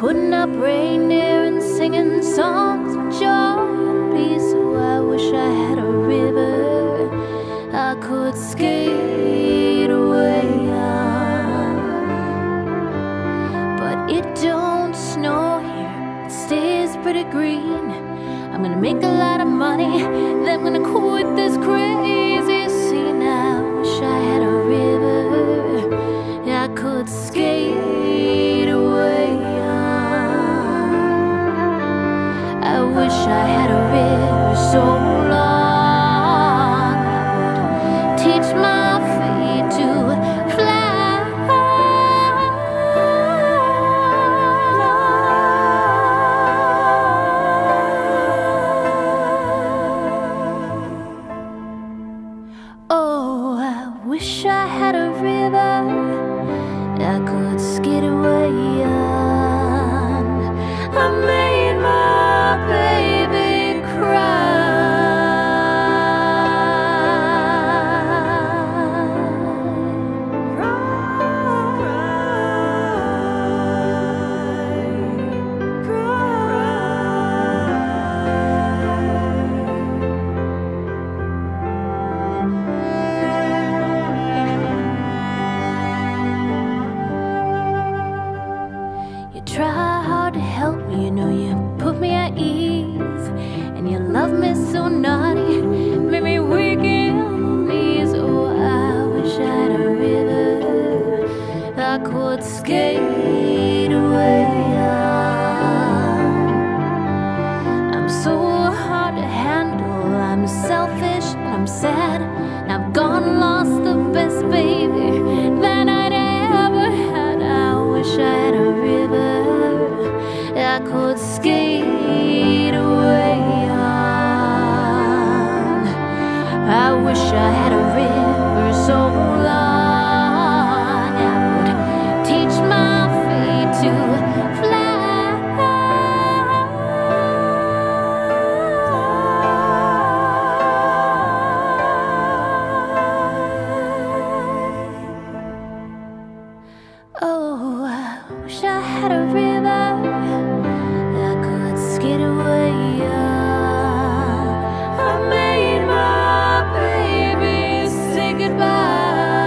putting up reindeer and singing songs of joy and peace. So I wish I had a river I could skate away on. But it don't snow here, it stays pretty green. I'm gonna make a lot of money, then I'm gonna quit this crazy scene. I wish I had a river I could skate away on. I wish I had a river so long I would teach my feet to fly. Oh, I wish I had a river I could skate away on. I made my baby cry. You try hard to help me, you know you put me at ease, and you love me so naughty, make me weak in my knees. Oh, I wish I had a river I could skate away on. I'm so hard to handle, I'm selfish and I'm sad, and I've gone and lost the best baby that I'd ever had. I wish I had a river I could skate away on. I wish I had a river so long I would teach my feet to fly. Oh, I wish I had a river I could skate away on. I made my baby say goodbye.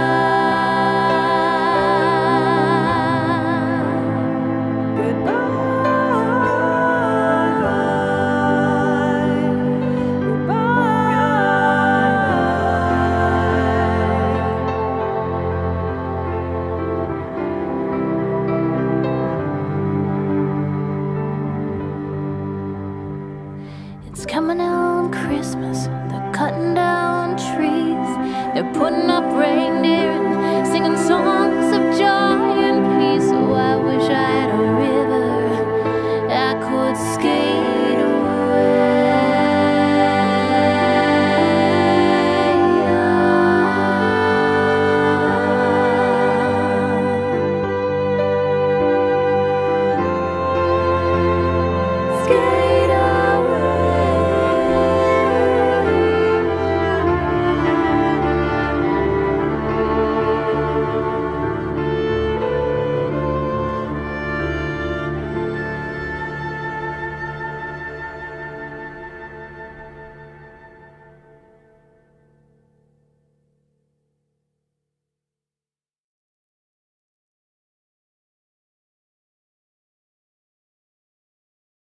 It's coming on Christmas, they're cutting down trees, they're putting up reindeer